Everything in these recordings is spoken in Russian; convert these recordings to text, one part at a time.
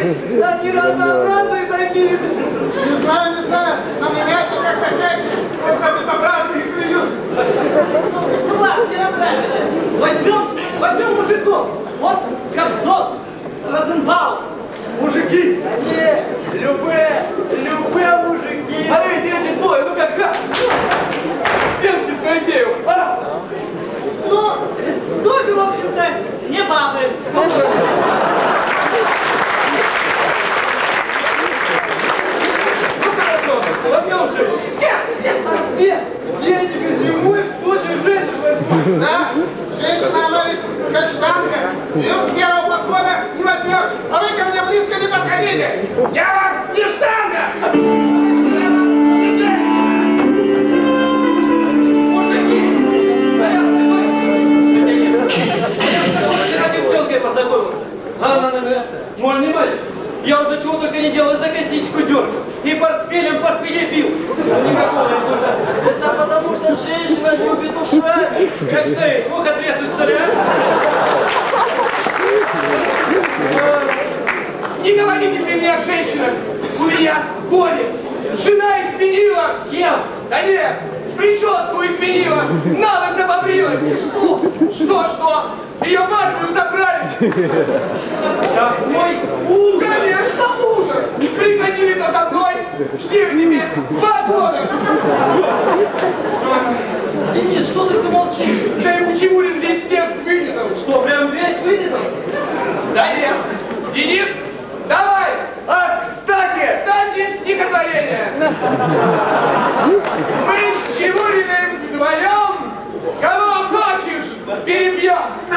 женщины, они разнообразные такие. Не знаю, но меня все как-то чаще, когда безобразные клюют. Ну ладно, не расстраивайся. Возьмем мужиков. Вот Кобзон, Розенбаум. Мужики. Не, любые мужики. А эти двое, ну как? Белки с Моисеевым, а? Ну, тоже, в общем-то, не бабы. Ну хорошо, возьмем женщин. Нет, а где я тебе зимой в случае женщин возьму? Да? Женщина, она ведь как штанга. Ее с первого подхода не возьмешь. А вы ко мне близко не подходите. Я вам не штанга. Я вам не женщина. Мужики! Я вчера девчонкой познакомился. Она мой не мать. Я уже чего только не делал, за косичку дергал. И портфелем по спине бил. Никакого результата. Это потому, что женщина любит ушами. Как стоит, ухо треснуть, что ли, Не говорите при мне о женщинах. У меня горе. Жена изменила. С кем? Да нет, прическу изменила. На нос обобрилась. И что? Что? Ее в армию забрали. Какой ужас! Конечно, ужас. Приходили-то за мной. Жди теперь 2 года. Денис, что ты молчишь? Да и почему ли здесь текст вырезан? Что, прям весь вырезан? Да нет. Денис, давай. А, кстати, стихотворение. Мы с Чемуриным вдвоем, кого хочешь, перебьем.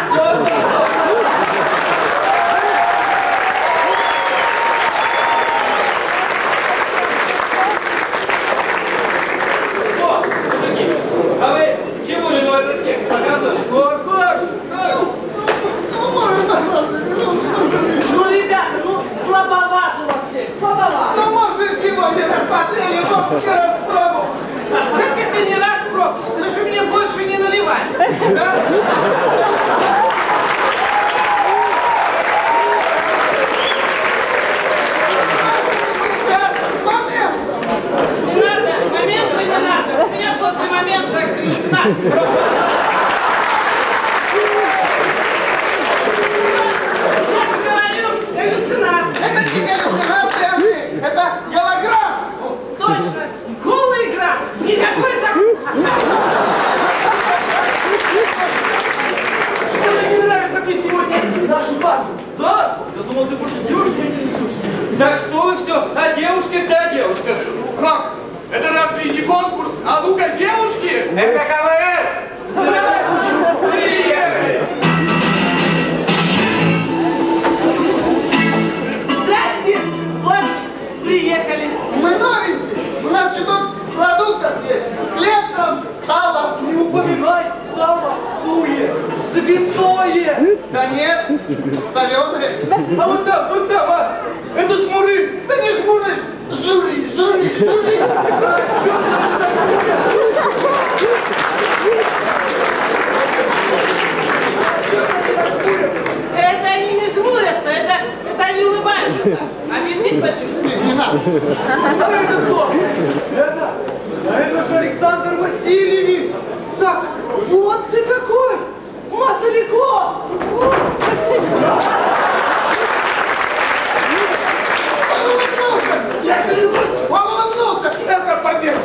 Мужики, а вы Чемурину этот текст показывали? Ну, ребята, слабоват у вас текст, слабоват. Ну, может, чего не рассмотрели, может, не распробовал. Как это не раз пробовал? Вы же мне больше не наливали. Да? Не надо, момента не надо. У меня после момента галлюцинация. Я же говорю, галлюцинация. Это не галлюцинация, это голограмма. Точно, голый грамм. Никакой Что-то не нравится мне сегодня наш бар. Да? Я думал, ты больше девушками интересуешься. Так что вы все о девушках да о девушках. Как? Это разве не конкурс? А ну-ка, девушки! Это КВН! Здрасте! Приехали! Здрасте! Вот, приехали. Мы новенькие. У нас еще тут продуктов есть. Хлеб там, сало. Не упоминай сало, суе, святое. Да нет, соленые. А вот там, а, это шмуры. Да не жмуры, жури. Это они не жмурятся, это они улыбаются. Объяснить почему? Не надо. А это кто? Это же Александр Васильевич. Так, вот ты какой! Масляков! Он улыбнулся. Я клянусь, он улыбнулся. Это победа.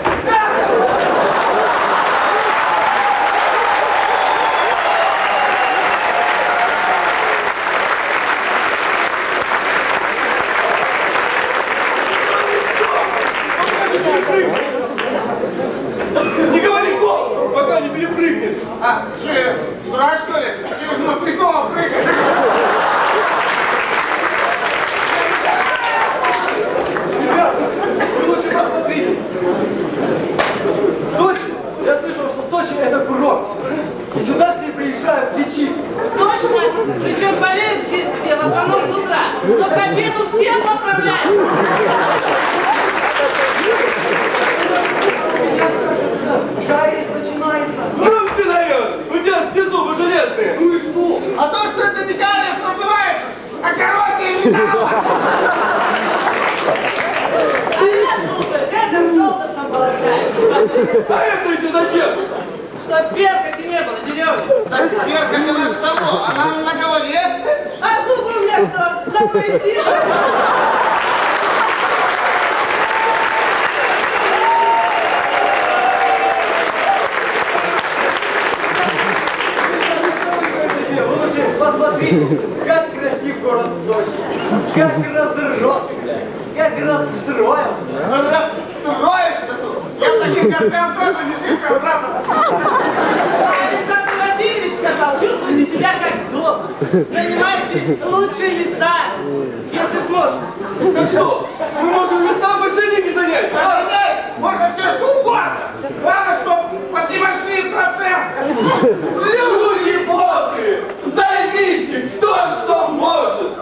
Не говори гол, пока не перепрыгнешь. А, что, дурак, что ли? Через Маслякова прыгать? Ребята, вы лучше посмотрите. Сочи, я слышал, что Сочи это курорт. И сюда все приезжают лечить. Точно! Причем болеют здесь все, в основном с утра. Но к обеду всем поправляют. Жаресть начинается. Ну ты даешь, у тебя все зубы железные. Ну и что? А то, что это не кариес называется, а коррозия металла. поясницу. Посмотри, как красив город Сочи, как разросся, как расстроился. Расстроишься тут? Я в таких гостям тоже не шибко обратно. Александр Васильевич сказал, чувствуйте себя как дома. Занимайте лучшие места, если сможете. Так что, мы можем местам больше деньги занять? Занять можно все что угодно. Главное, что под небольшие проценты. Люди бодрые, займите кто что может.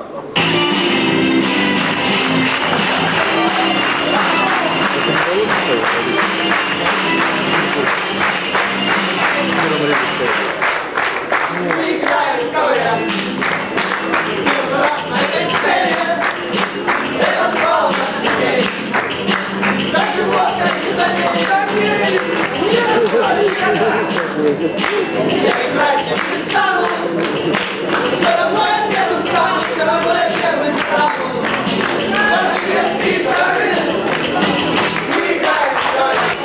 Играем, говорят. Раз на этой сцене этот зал наш людей. Даже вот как не заметили, не расстроили никогда. Я играть не перестану. Все равно я первым стану, все равно я первый стану. Даже если и вторым, мы играем вдвоем.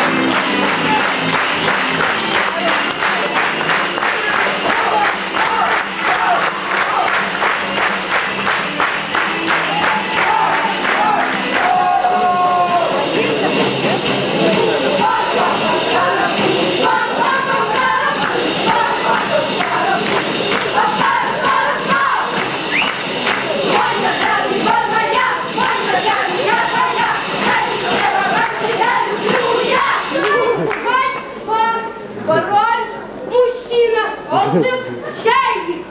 Король, мужчина, отзыв, чайник.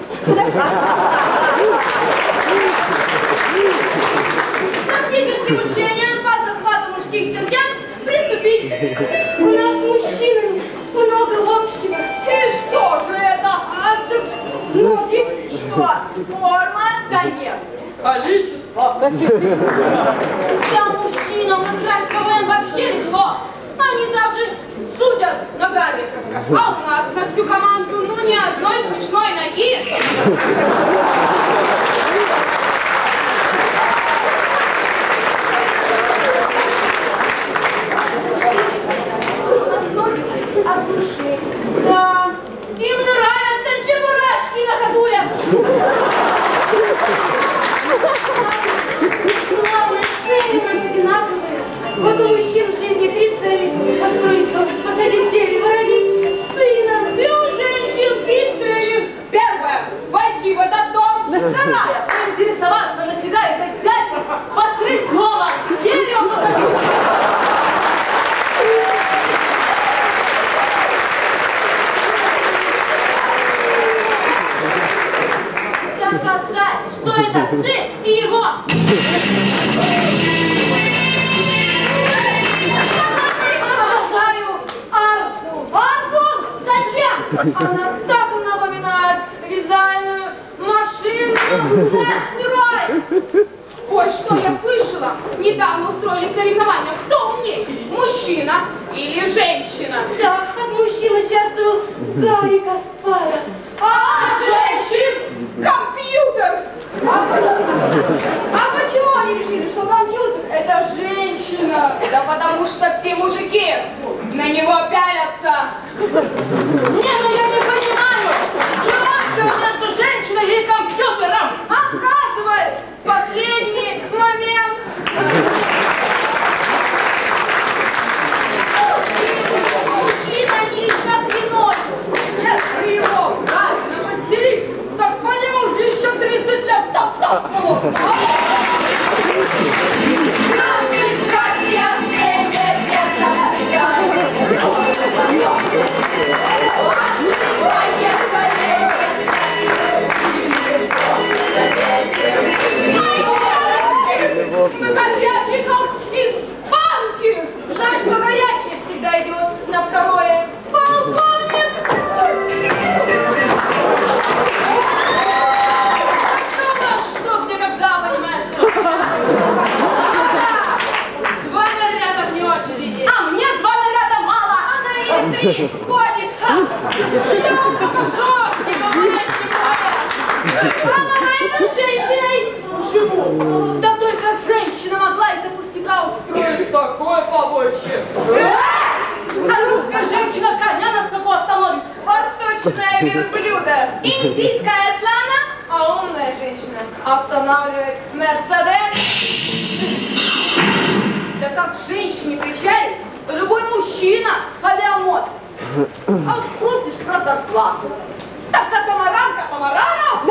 Тактическим учением по захвату мужских сердец приступить. У нас с мужчинами много общего. И что же это? Ноги? Что? Форма? Да нет. Количество. Да мужчинам играть в КВН вообще легко. Они даже шутят ногами. А у нас на всю команду, ну, ни одной смешной ноги. У нас ноги от души. Да, им нравятся чебурашки на ходулях. Главное, цели у нас одинаковые. Вот у мужчин в жизни 3 цели. Построить дом, посадить дерево, родить сына. И у женщин 3 цели. Первое. Войти в этот дом. Вторая. Поинтересоваться, нафига этот дядя посреди дома дерево посадил. Доказать, что это ты и его. Обожаю арку. Арку? Зачем? Она так напоминает вязальную машину. Строй! Ой, что я слышала? Недавно устроили соревнования. Кто умнее? Мужчина или женщина? Да, от мужчин участвовал Гарри Каспаров. А женщин? Компьютер! А почему они решили, что компьютер — это женщина? Да потому что все мужики на него пялятся. Не, ну я не понимаю, чего все между женщиной и компьютером? Отказывай! Последний момент! Мужчина не на приносит. Если его правильно подстелить, так по нему уже еще 30 лет топ-топ молотно. Наши братья, Горячий из банки! Знаешь, что горячее всегда идет на второе. Полковник! Что где когда, понимаешь, что... Два наряда вне очереди. А мне 2 наряда мало! Она и 3 ходит! Я покажу, не говорите, Помогай женщиной! хочет. А русская женщина коня на скаку остановит. Восточное верблюдо. Индийская слона, а умная женщина останавливает Мерседес. Да как женщине приезжает, то любой мужчина авиамот. А вот спросишь про зарплату. Так катамаран катамарана.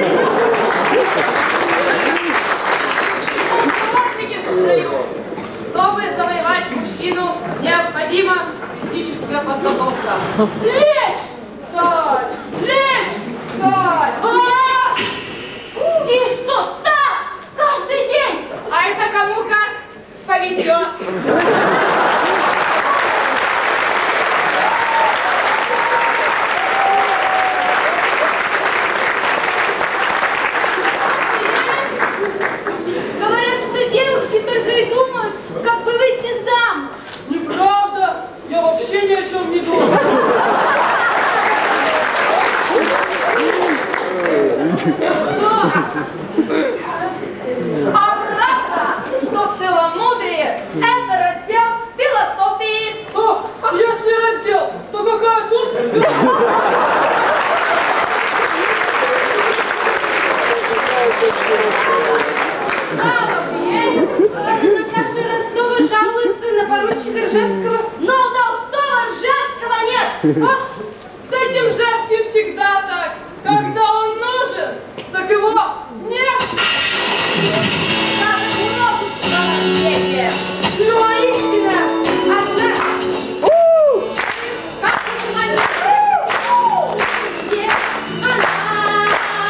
Мальчики в строю. Чтобы завоевать мужчину, необходима физическая подготовка. Лечь! Встать! Лечь! Встать! И что так? Каждый день? А это кому как повезет. Говорят, что девушки только и думают, как бы выйти замуж. Неправда! Я вообще ни о чем не думаю. Что? А правда, что целомудрие – это раздел философии. А если раздел, то какая тут? Наши Ростовы жалуются на поручика Ржевского, но у Толстого Ржевского нет. Вот с этим Ржевским всегда так. Когда он нужен, так его нет. Даже множество на свете. Но истина одна. Как она? Где она?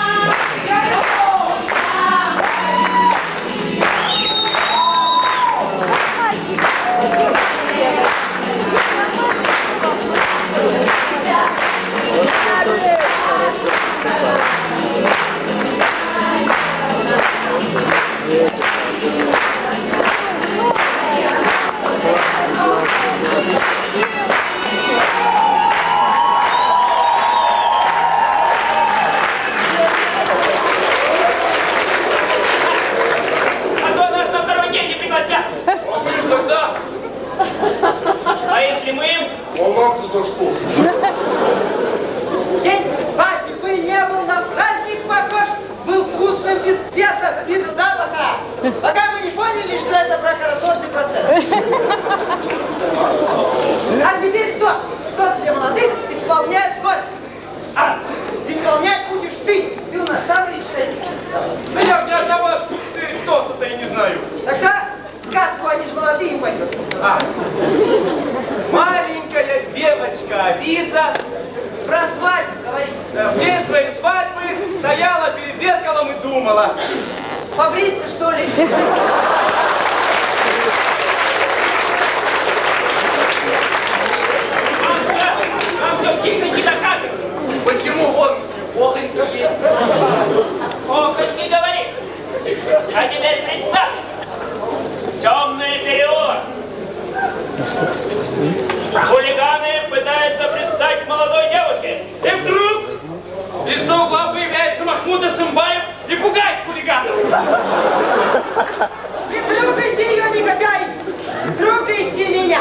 А то нас на второй день не пригласят. Тогда А если мы им? он вам за дошку. День свадьбы не был на праздник похож, был вкусным без цвета, без запаха. Пока вы не поняли, что это бракоразводный процесс. А теперь тост. Тост для молодых исполняет гость. А исполнять будешь ты. Ты у нас самый решительный. Да я ни одного тоста-то и не знаю. Тогда сказку «Они же молодые» пойдет. Маленькая девочка Алиса Про свадьбу говори. в день своей свадьбы стояла перед зеркалом и думала. Побриться, что ли? Нам все тихо не доказывают. Почему он плохонько есть? О, как не говори. А теперь представь. Темный переулок. Хулиганы пытаются пристать к молодой девушке. И вдруг из-за угла появляется Махмуд Асымбаев и пугает хулиганов. Не трогайте ее, негодяй! Трогайте меня!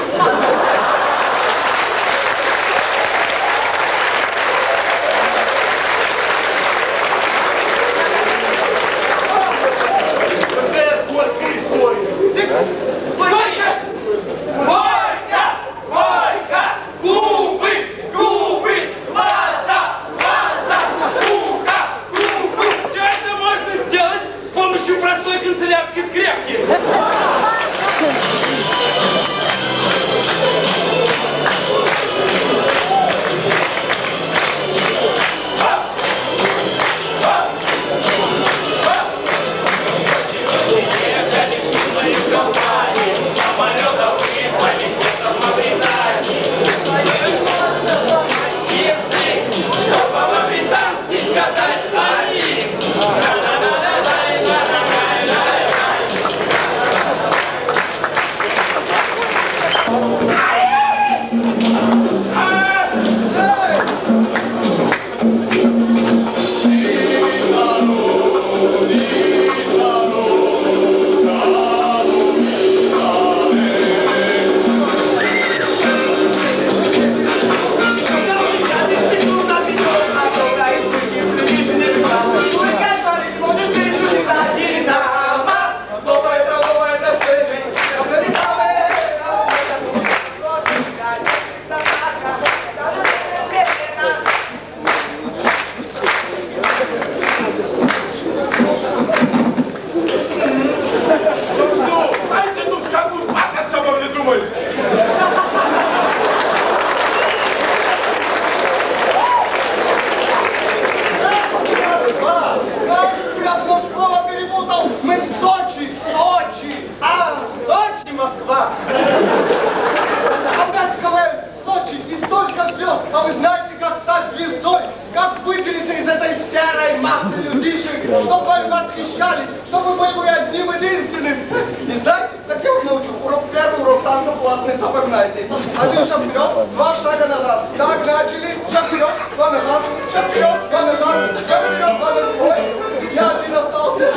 выделиться из этой серой массы людишек, чтобы вами восхищались, чтобы были вы одним единственным. Не знаете, так я вас научу. Урок первый, урок танца платный, запоминайте. Один шаг вперед, два шага назад. Так, начали. Шаг вперед, два назад. Шаг вперед, два назад. Шаг вперед, два назад. Ой, я один остался.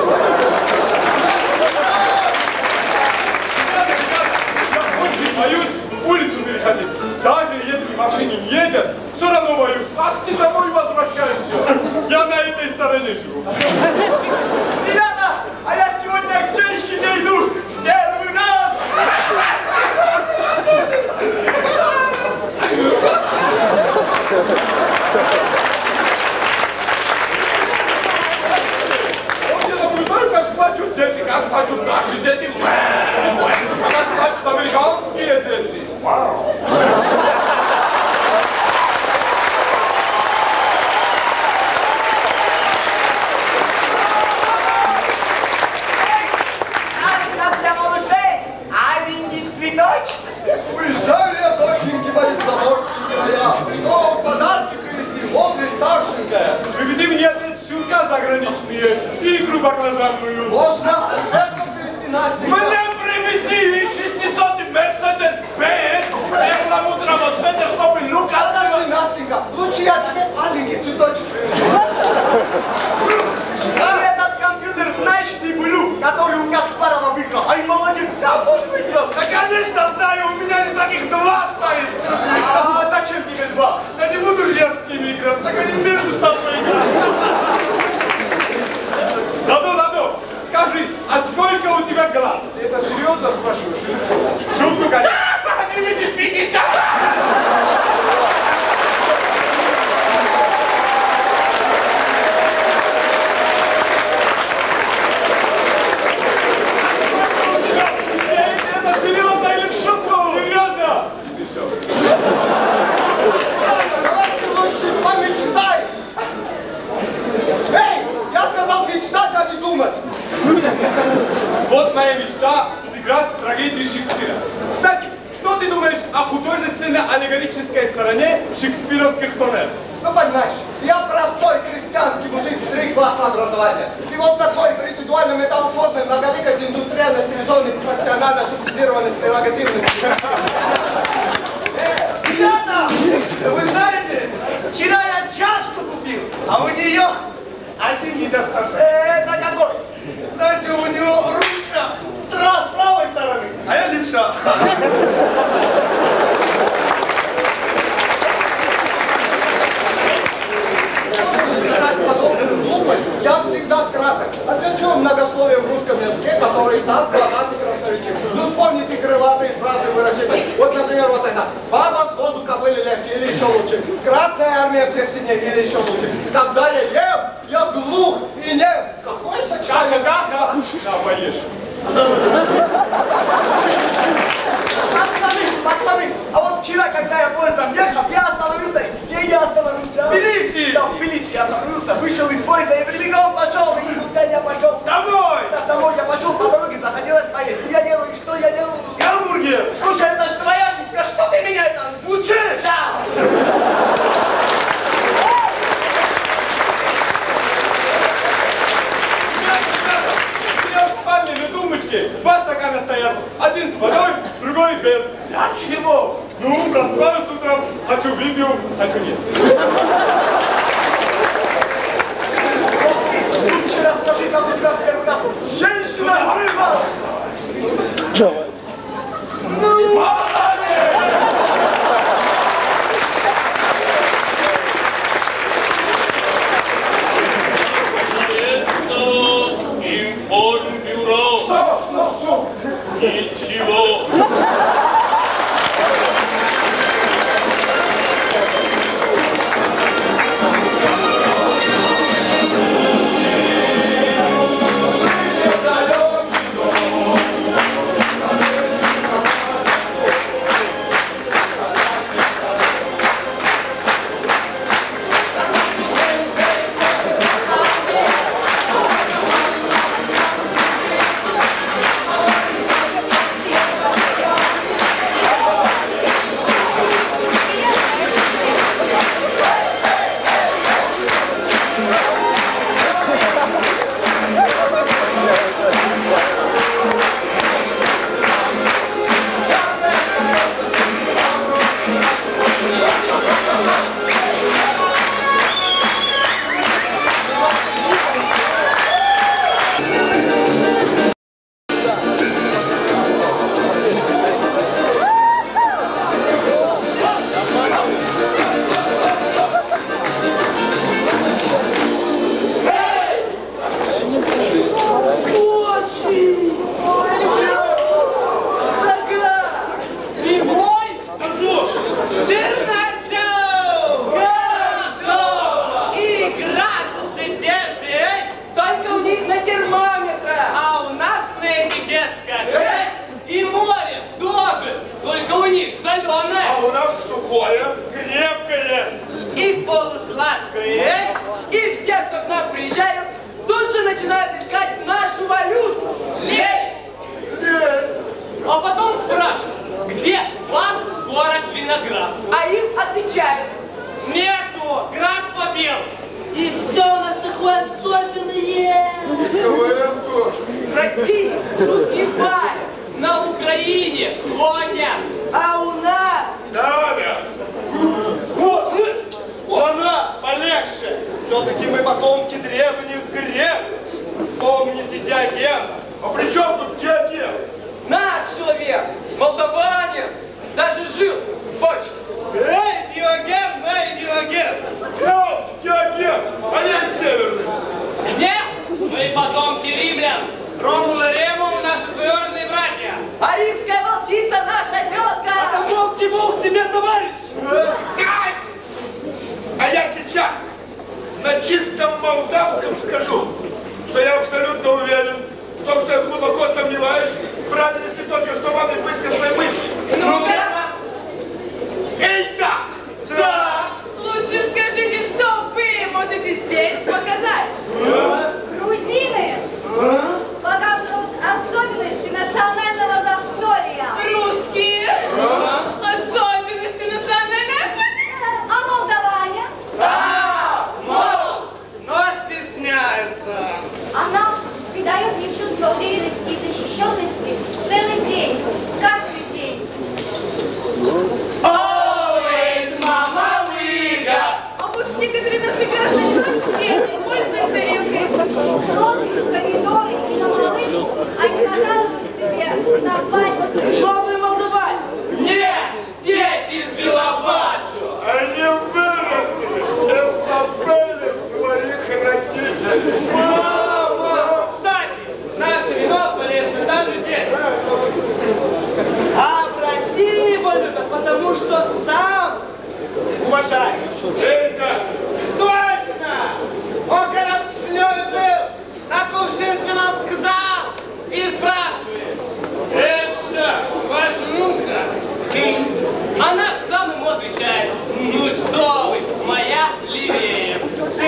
Боюсь улицу переходить. Даже если машине не едет, все равно боюсь. Как ты домой возвращаешься? Я на этой стороне живу. Ребята, а я сегодня к женщине иду первый раз. Вот я наблюдаю, как плачут дети, как плачут наши дети. Как плачут американские дети. Вау. Уезжали я, доченьки мои заморские моя. Что, подарки привезти? Вот и старшенькая. Приведи мне щурка заграничные и игру баклажанную. Можно ответку привезти Настенька. Мне привези 600 Мерседес-Бенц перламутрового цвета, чтобы люк Подожди, Настенька, лучше я тебе маленький цветочек привезу. А этот компьютер, знаешь, ты блю, который у Каспарова выиграл. Ай, молодец, как тоже выиграл. Да, конечно, знаю, у меня лишь таких два стоит. А зачем тебе два? Да не буду же я с ними играть, так они между собой играют. Ладно, скажи, а сколько у тебя глаз? Ты это серьезно спрашиваешь или что? Шутку, конечно. Не видишь, бегите! Это серьезно или в шутку? Серьезно? Ладно, давай ты лучше помечтай. Эй, я сказал мечтать, а не думать. Вот моя мечта сыграть в трагедию Шекспира. Кстати, что ты думаешь о художественно-аллегорической стороне шекспировских сонетов? Ну, понимаешь, я простой крестьянский мужик, 3 класса образования. И вот такой резидуально метаморфозный, многоликой индустриально стилизованный, профессионально субсидированный, прерогативный. Ребята, вы знаете, вчера я чашку купил, а у нее один недостаток. Это какой? Знаете, у него ручка с правой стороны, а я левша. Сказать подобную глупость я всегда краток. А для чего многословие в русском языке, который так богат и красноречив? Ну, вспомните крылатые фразы выражения. Вот, например, вот это. Баба с воду кобыли легче, или еще лучше. Красная армия всех сильнее, или еще лучше. Когда я ем, я глух и нем. Какой сочетание? Да, поешь. Пацаны, а вот вчера, когда я поездом ехал, я остановился. Где я остановился? В Тбилиси! Да, в Тбилиси я остановился, вышел из поезда и прибегом пошел. И куда я пошел? Домой! Да, домой я пошел, по дороге захотелось поесть. И я делаю, что я делаю? Гамбургер! Слушай, это ж твоя нитка, что ты меня это учишь? Да. Я в спальне на тумбочке 2 стакана стоят. Один с водой, другой без. Для чего? Ну, просыпаюсь утром, хочу выпью, хочу нет. Лучше расскажи, как у тебя в первый раз женщина рыба. Давай. Ну, Молодец! Информбюро. что? Ничего. КФ, и все, кто к нам приезжают, тут же начинают искать нашу валюту. Лень! А потом спрашивают, где банк, город, Виноград? А им отвечают, нету, град побел. И все у нас такое особенное. КВН тоже. Россия шутливая, на Украине гонят, а у нас... Да. Вот, она полегче. Все-таки мы потомки древних греков. Помните Диоген? А при чем тут Диоген? Наш человек, молдаванин, даже жил в почте. Эй, Диоген! Диоген! А я северный. Нет, мы потомки римлян. Ромул и Ремул наши двоюродные братья. А римская волчица наша тетка. А волк тебе товарищ. А я сейчас на чистом молдавском скажу, что я абсолютно уверен в том, что я глубоко сомневаюсь в правильности только что вами высказанной мысли. Ну-ка. Эй, да! Да! Лучше скажите, что вы можете здесь показать. Грузины показывают особенности национального застолья. Русские. Особенности национальной охоты. А молдаване? Но стесняется. Она придает мне чувство уверенности и защищенности целый день, каждый день. Always, мама, выга! А может, некоторые наши граждане вообще не пользуются вилкой? Розы, помидоры и на малышку они накалывают себе на пальцы. Новый молдаван. Нет, дети из Белобаджу. Они выросли и забыли своих родителей. Мама! Кстати, наше вино полезно даже детям. А в России полюбят, потому что сам уважаешь. Это Точно! Он когда в Кишиневе был, на Кувшинском сказал и спрашивает. Это ваш внука. А наш сам ему отвечает. Ну что вы, моя левее.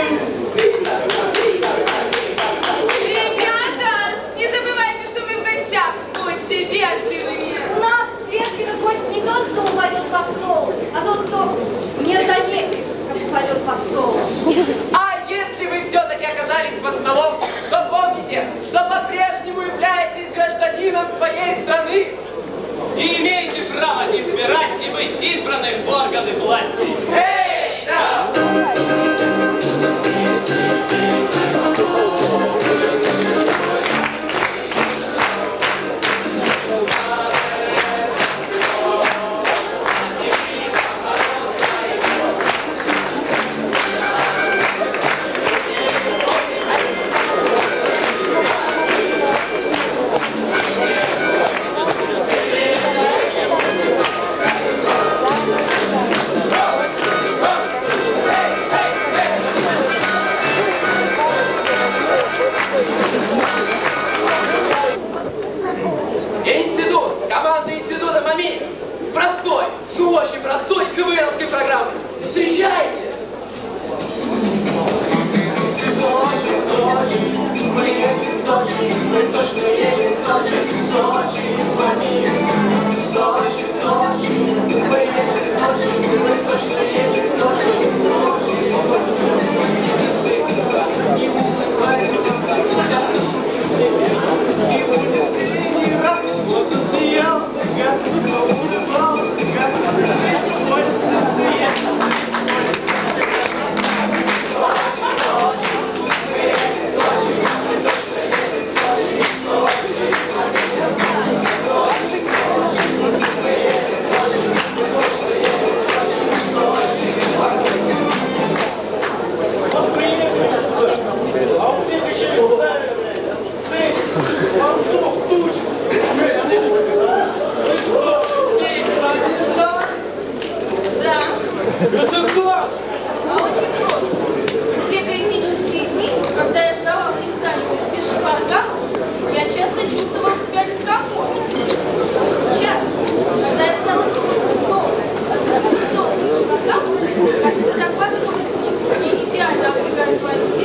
Ребята, не забывайте, что мы в гостях. Будьте вежливыми. У нас вежливый гость не тот, кто упадет под стол, а тот, кто не заметит, как упадет под стол. А если вы все-таки оказались под столом, то помните, что по-прежнему являетесь гражданином своей страны и имеете право избирать и быть избранным в органы власти. Эй, да! Hey! Галя Ивановна.